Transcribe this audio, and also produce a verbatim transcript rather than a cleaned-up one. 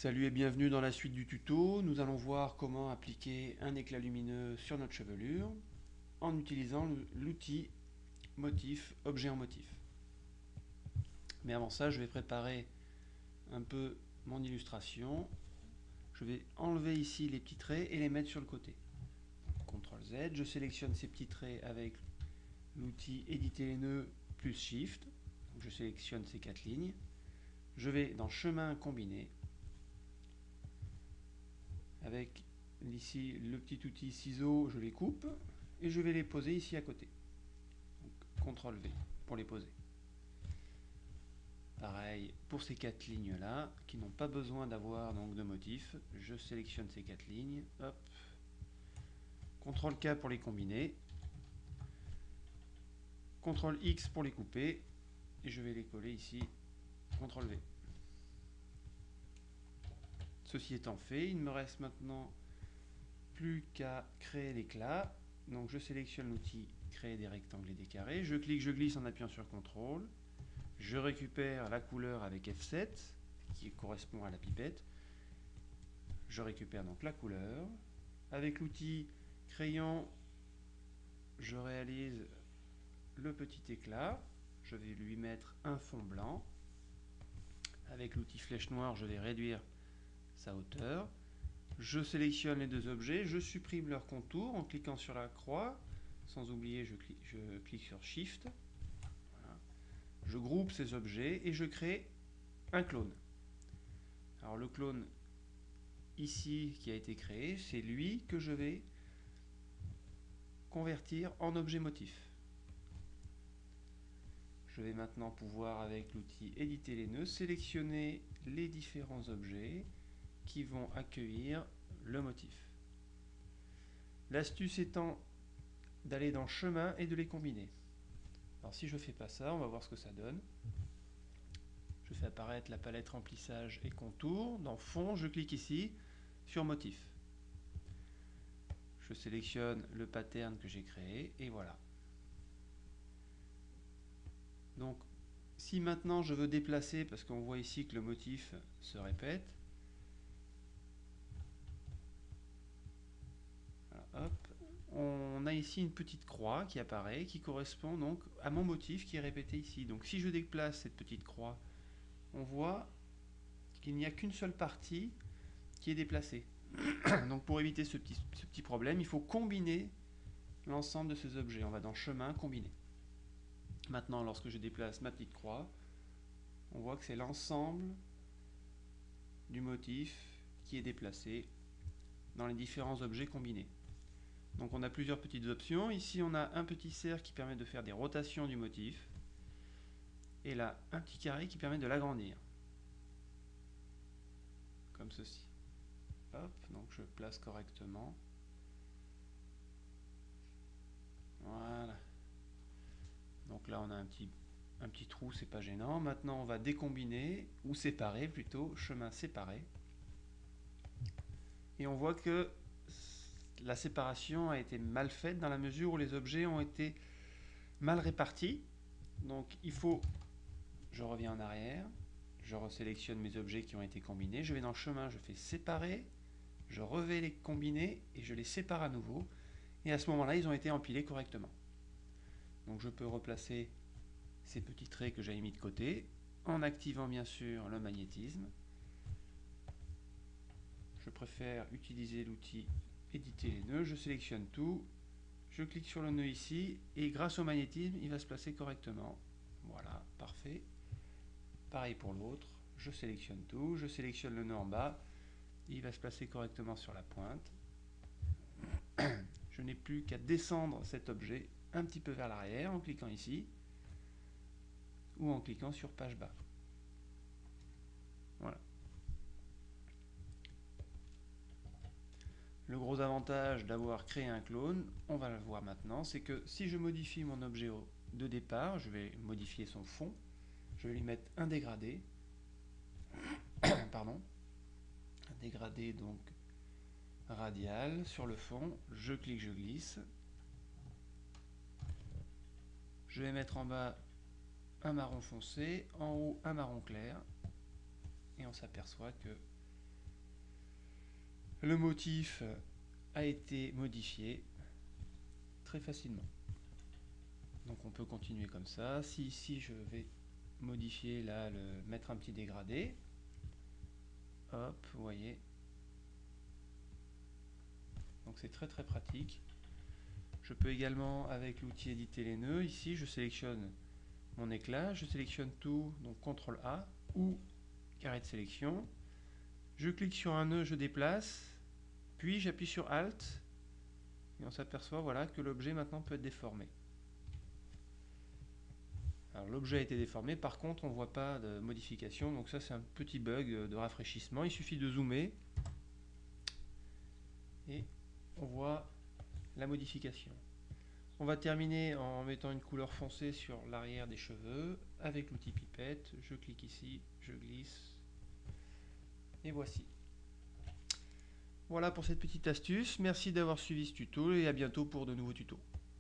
Salut et bienvenue dans la suite du tuto. Nous allons voir comment appliquer un éclat lumineux sur notre chevelure en utilisant l'outil motif, objet en motif. Mais avant ça, je vais préparer un peu mon illustration. Je vais enlever ici les petits traits et les mettre sur le côté. contrôle Z, je sélectionne ces petits traits avec l'outil éditer les nœuds plus Shift. Donc je sélectionne ces quatre lignes. Je vais dans chemin combiné. Avec ici le petit outil ciseaux, je les coupe et je vais les poser ici à côté. contrôle V pour les poser. Pareil pour ces quatre lignes là qui n'ont pas besoin d'avoir donc de motif. Je sélectionne ces quatre lignes. Hop. contrôle K pour les combiner. contrôle X pour les couper. Et je vais les coller ici. contrôle V. Ceci étant fait, il ne me reste maintenant plus qu'à créer l'éclat. Donc je sélectionne l'outil créer des rectangles et des carrés. Je clique, je glisse en appuyant sur contrôle. Je récupère la couleur avec F sept qui correspond à la pipette. Je récupère donc la couleur. Avec l'outil crayon, je réalise le petit éclat. Je vais lui mettre un fond blanc. Avec l'outil flèche noire, je vais réduire sa hauteur. Je sélectionne les deux objets, je supprime leur contour en cliquant sur la croix. Sans oublier, je clique, je clique sur Shift. Voilà. Je groupe ces objets et je crée un clone. Alors le clone ici qui a été créé, c'est lui que je vais convertir en objet motif. Je vais maintenant pouvoir, avec l'outil éditer les nœuds, sélectionner les différents objets qui vont accueillir le motif. L'astuce étant d'aller dans chemin et de les combiner. Alors si je ne fais pas ça, on va voir ce que ça donne. Je fais apparaître la palette remplissage et contour. Dans fond, je clique ici sur motif. Je sélectionne le pattern que j'ai créé et voilà. Donc si maintenant je veux déplacer, parce qu'on voit ici que le motif se répète, voilà, hop, on a ici une petite croix qui apparaît, qui correspond donc à mon motif qui est répété ici. Donc si je déplace cette petite croix, on voit qu'il n'y a qu'une seule partie qui est déplacée. Donc pour éviter ce petit, ce petit problème, il faut combiner l'ensemble de ces objets. On va dans chemin, combiner. Maintenant, lorsque je déplace ma petite croix, on voit que c'est l'ensemble du motif qui est déplacé dans les différents objets combinés. Donc on a plusieurs petites options. Ici on a un petit cercle qui permet de faire des rotations du motif. Et là un petit carré qui permet de l'agrandir. Comme ceci. Hop, donc je place correctement. Voilà. Donc là on a un petit, un petit trou, c'est pas gênant. Maintenant on va décombiner, ou séparer plutôt, chemin séparé. Et on voit que la séparation a été mal faite dans la mesure où les objets ont été mal répartis. Donc il faut, je reviens en arrière, je resélectionne mes objets qui ont été combinés, je vais dans le chemin, je fais séparer, je revais les combiner et je les sépare à nouveau. Et à ce moment-là, ils ont été empilés correctement. Donc je peux replacer ces petits traits que j'avais mis de côté en activant bien sûr le magnétisme. Je préfère utiliser l'outil éditer les nœuds, je sélectionne tout, je clique sur le nœud ici et grâce au magnétisme, il va se placer correctement. Voilà, parfait. Pareil pour l'autre, je sélectionne tout, je sélectionne le nœud en bas, il va se placer correctement sur la pointe. Je n'ai plus qu'à descendre cet objet un petit peu vers l'arrière en cliquant ici ou en cliquant sur page bas. Voilà. Le gros avantage d'avoir créé un clone, on va le voir maintenant, c'est que si je modifie mon objet de départ, je vais modifier son fond, je vais lui mettre un dégradé, pardon, un dégradé donc radial sur le fond, je clique, je glisse, je vais mettre en bas un marron foncé, en haut un marron clair, et on s'aperçoit que le motif a été modifié très facilement. Donc on peut continuer comme ça. Si ici je vais modifier là, le, mettre un petit dégradé, hop, vous voyez. Donc c'est très très pratique. Je peux également, avec l'outil éditer les nœuds, ici je sélectionne mon éclat, je sélectionne tout, donc contrôle A ou carré de sélection. Je clique sur un nœud, je déplace, puis j'appuie sur Alt et on s'aperçoit voilà, que l'objet maintenant peut être déformé. Alors l'objet a été déformé, par contre on ne voit pas de modification, donc ça c'est un petit bug de rafraîchissement. Il suffit de zoomer et on voit la modification. On va terminer en mettant une couleur foncée sur l'arrière des cheveux avec l'outil pipette. Je clique ici, je glisse et voici. Voilà pour cette petite astuce. Merci d'avoir suivi ce tuto et à bientôt pour de nouveaux tutos.